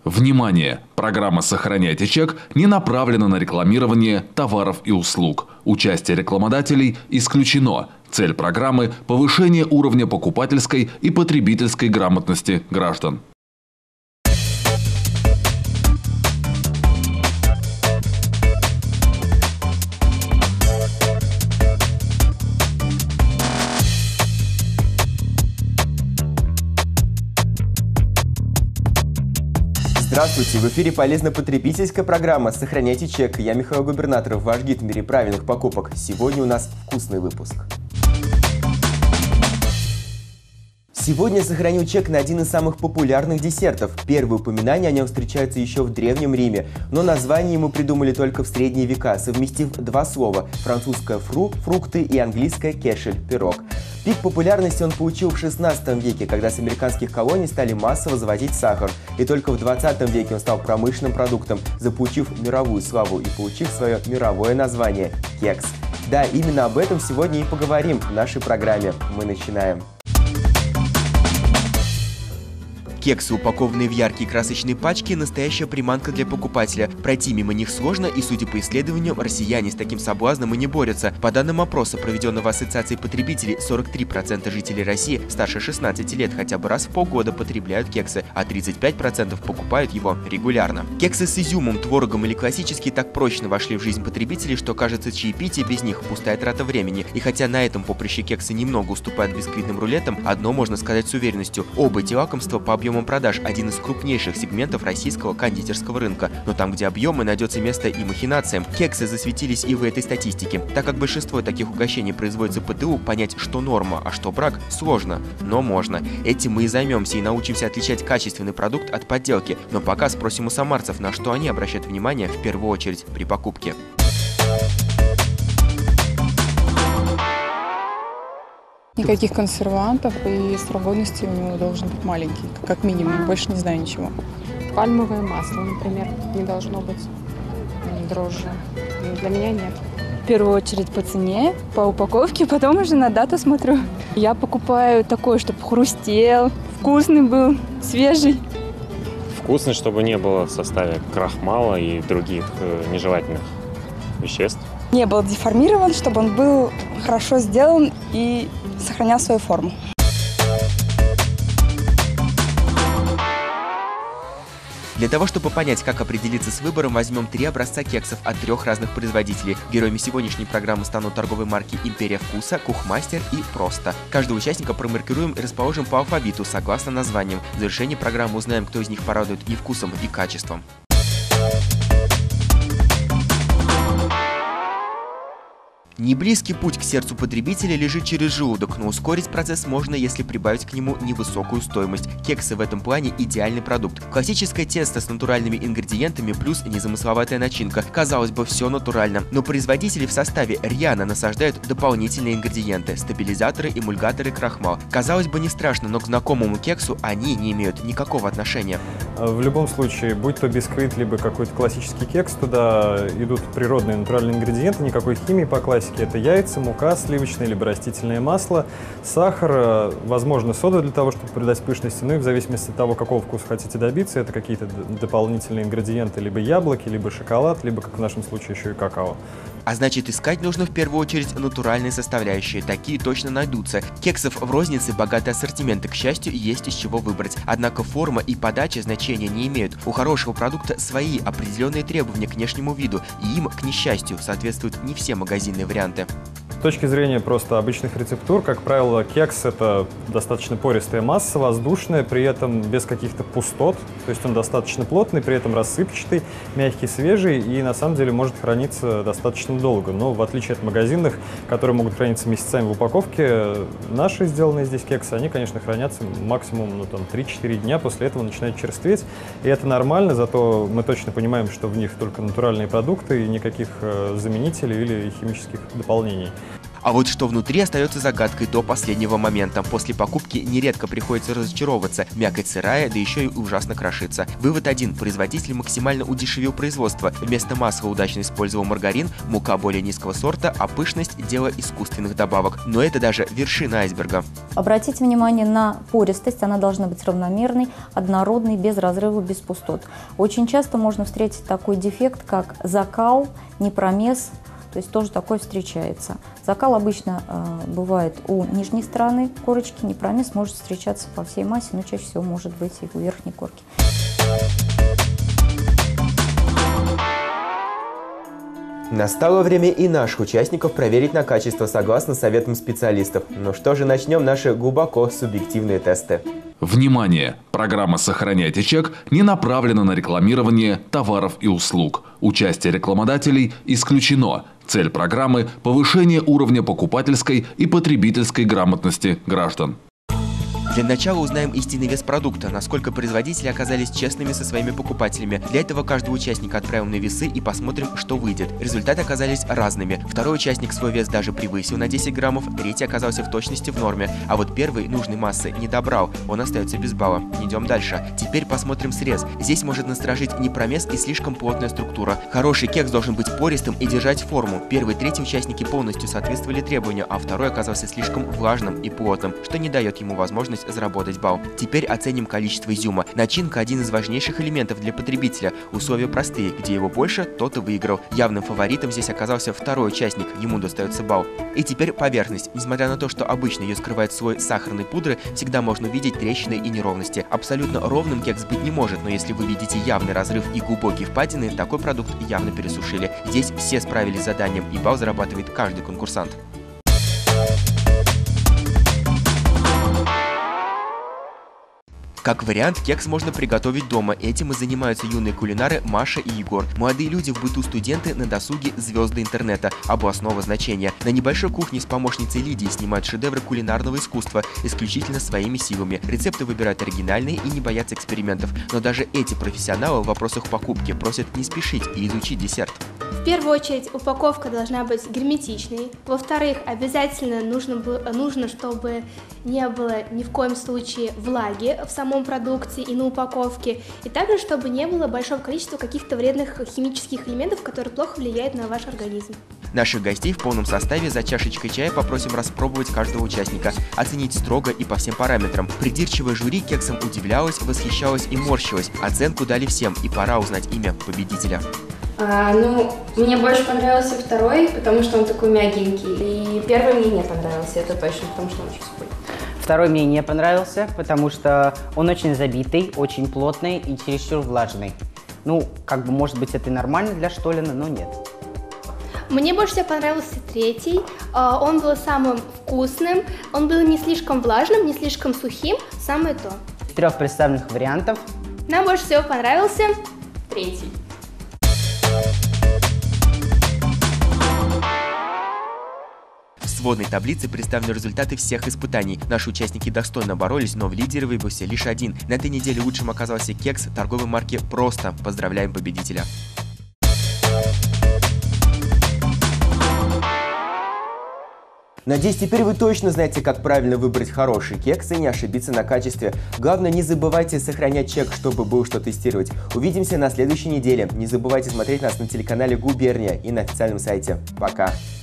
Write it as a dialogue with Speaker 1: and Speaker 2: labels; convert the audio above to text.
Speaker 1: Внимание! Программа «Сохраняйте чек» не направлена на рекламирование товаров и услуг. Участие рекламодателей исключено. Цель программы – повышение уровня покупательской и потребительской грамотности граждан.
Speaker 2: Здравствуйте! В эфире полезно-потребительская программа «Сохраняйте чек». Я Михаил Губернаторов, ваш гид в мире правильных покупок. Сегодня у нас вкусный выпуск. Сегодня сохраню чек на один из самых популярных десертов. Первые упоминания о нем встречаются еще в Древнем Риме, но название ему придумали только в средние века, совместив два слова – французское «фру» – фрукты и английское «кешель» – пирог. Пик популярности он получил в 16 веке, когда с американских колоний стали массово завозить сахар. И только в 20 веке он стал промышленным продуктом, заполучив мировую славу и получив свое мировое название – кекс. Да, именно об этом сегодня и поговорим в нашей программе. Мы начинаем. Кексы, упакованные в яркие красочные пачки, настоящая приманка для покупателя. Пройти мимо них сложно, и, судя по исследованиям, россияне с таким соблазном и не борются. По данным опроса, проведенного Ассоциацией потребителей, 43% жителей России старше 16 лет хотя бы раз в полгода потребляют кексы, а 35% покупают его регулярно. Кексы с изюмом, творогом или классические так прочно вошли в жизнь потребителей, что, кажется, чаепитие без них – пустая трата времени. И хотя на этом поприще кексы немного уступают бисквитным рулетам, одно можно сказать с уверенностью – оба эти лакомства по объему продаж один из крупнейших сегментов российского кондитерского рынка. Но там, где объемы, найдется место и махинациям. Кексы засветились и в этой статистике. Так как большинство таких угощений производится ПТУ, понять, что норма, а что брак, сложно. Но можно. Этим мы и займемся и научимся отличать качественный продукт от подделки. Но пока спросим у самарцев, на что они обращают внимание в первую очередь при покупке.
Speaker 3: Никаких консервантов, и срок годности у него должен быть маленький, как минимум, больше не знаю ничего.
Speaker 4: Пальмовое масло, например, не должно быть дрожжи. Для меня нет.
Speaker 5: В первую очередь по цене, по упаковке, потом уже на дату смотрю. Я покупаю такое, чтобы хрустел, вкусный был, свежий.
Speaker 6: Вкусный, чтобы не было в составе крахмала и других нежелательных веществ.
Speaker 5: Не был деформирован, чтобы он был хорошо сделан и сохранял свою форму.
Speaker 2: Для того, чтобы понять, как определиться с выбором, возьмем 3 образца кексов от 3 разных производителей. Героями сегодняшней программы станут торговые марки «Империя вкуса», «Кухмастер» и «Просто». Каждого участника промаркируем и расположим по алфавиту, согласно названиям. В завершении программы узнаем, кто из них порадует и вкусом, и качеством. Неблизкий путь к сердцу потребителя лежит через желудок, но ускорить процесс можно, если прибавить к нему невысокую стоимость. Кексы в этом плане идеальный продукт. Классическое тесто с натуральными ингредиентами плюс незамысловатая начинка. Казалось бы, все натурально, но производители в составе рьяно насаждают дополнительные ингредиенты – стабилизаторы, эмульгаторы, крахмал. Казалось бы, не страшно, но к знакомому кексу они не имеют никакого отношения.
Speaker 7: В любом случае, будь то бисквит, либо какой-то классический кекс, туда идут природные натуральные ингредиенты, никакой химии по классике. Это яйца, мука, сливочное либо растительное масло, сахар, возможно, сода для того, чтобы придать пышности. Ну и в зависимости от того, какого вкуса хотите добиться, это какие-то дополнительные ингредиенты, либо яблоки, либо шоколад, либо, как в нашем случае, еще и какао.
Speaker 2: А значит, искать нужно в первую очередь натуральные составляющие. Такие точно найдутся. Кексов в рознице богатый ассортимент, и, к счастью, есть из чего выбрать. Однако форма и подача значения не имеют. У хорошего продукта свои определенные требования к внешнему виду, и им, к несчастью, соответствуют не все магазинные варианты.
Speaker 7: С точки зрения просто обычных рецептур, как правило, кекс – это достаточно пористая масса, воздушная, при этом без каких-то пустот. То есть он достаточно плотный, при этом рассыпчатый, мягкий, свежий и на самом деле может храниться достаточно долго. Но в отличие от магазинных, которые могут храниться месяцами в упаковке, наши сделанные здесь кексы, они, конечно, хранятся максимум 3-4 дня, после этого начинают черстветь. И это нормально, зато мы точно понимаем, что в них только натуральные продукты и никаких заменителей или химических дополнений.
Speaker 2: А вот что внутри остается загадкой до последнего момента. После покупки нередко приходится разочаровываться. Мякоть сырая, да еще и ужасно крошится. Вывод один. Производитель максимально удешевил производство. Вместо масла удачно использовал маргарин, мука более низкого сорта, а пышность – дело искусственных добавок. Но это даже вершина айсберга.
Speaker 8: Обратите внимание на пористость. Она должна быть равномерной, однородной, без разрывов, без пустот. Очень часто можно встретить такой дефект, как закал, непромес. То есть тоже такое встречается. Закал обычно бывает у нижней стороны корочки, непромес может встречаться по всей массе, но чаще всего может быть и у верхней корки.
Speaker 2: Настало время и наших участников проверить на качество согласно советам специалистов. Ну что же, начнем наши глубоко субъективные тесты.
Speaker 1: Внимание! Программа «Сохраняйте чек» не направлена на рекламирование товаров и услуг. Участие рекламодателей исключено. Цель программы – повышение уровня покупательской и потребительской грамотности граждан.
Speaker 2: Для начала узнаем истинный вес продукта, насколько производители оказались честными со своими покупателями. Для этого каждого участника отправим на весы и посмотрим, что выйдет. Результаты оказались разными. Второй участник свой вес даже превысил на 10 граммов, третий оказался в точности в норме. А вот первый нужной массы не добрал, он остается без балла. Идем дальше. Теперь посмотрим срез. Здесь может насторожить непромес и слишком плотная структура. Хороший кекс должен быть пористым и держать форму. Первый и третий участники полностью соответствовали требованию, а второй оказался слишком влажным и плотным, что не дает ему возможность заработать балл. Теперь оценим количество изюма. Начинка – один из важнейших элементов для потребителя. Условия простые. Где его больше, тот и выиграл. Явным фаворитом здесь оказался второй участник. Ему достается балл. И теперь поверхность. Несмотря на то, что обычно ее скрывает слой сахарной пудры, всегда можно увидеть трещины и неровности. Абсолютно ровным кекс быть не может, но если вы видите явный разрыв и глубокие впадины, такой продукт явно пересушили. Здесь все справились с заданием, и балл зарабатывает каждый конкурсант. Как вариант, кекс можно приготовить дома. Этим и занимаются юные кулинары Маша и Егор. Молодые люди в быту студенты, на досуге звезды интернета. Областного значения. На небольшой кухне с помощницей Лидией снимают шедевры кулинарного искусства исключительно своими силами. Рецепты выбирают оригинальные и не боятся экспериментов. Но даже эти профессионалы в вопросах покупки просят не спешить и изучить десерт.
Speaker 9: В первую очередь упаковка должна быть герметичной. Во-вторых, обязательно нужно, чтобы не было ни в коем случае влаги в самом продукте и на упаковке, и также, чтобы не было большого количества каких-то вредных химических элементов, которые плохо влияют на ваш организм.
Speaker 2: Наших гостей в полном составе за чашечкой чая попросим распробовать каждого участника, оценить строго и по всем параметрам. Придирчивое жюри кексом удивлялось, восхищалось и морщилось. Оценку дали всем, и пора узнать имя победителя.
Speaker 4: Мне больше понравился второй, потому что он такой мягенький. И первый мне не понравился, это точно, потому что он очень сухой.
Speaker 10: Второй мне не понравился, потому что он очень забитый, очень плотный и чересчур влажный. Может быть, это и нормально для Штолина, но нет.
Speaker 9: Мне больше всего понравился третий. Он был самым вкусным, он был не слишком влажным, не слишком сухим, самое то.
Speaker 10: Из 3 представленных вариантов
Speaker 9: нам больше всего понравился третий.
Speaker 2: В сводной таблице представлены результаты всех испытаний. Наши участники достойно боролись, но в лидеры выбился лишь один. На этой неделе лучшим оказался кекс торговой марки «Просто». Поздравляем победителя! Надеюсь, теперь вы точно знаете, как правильно выбрать хороший кекс и не ошибиться на качестве. Главное, не забывайте сохранять чек, чтобы было что тестировать. Увидимся на следующей неделе. Не забывайте смотреть нас на телеканале «Губерния» и на официальном сайте. Пока!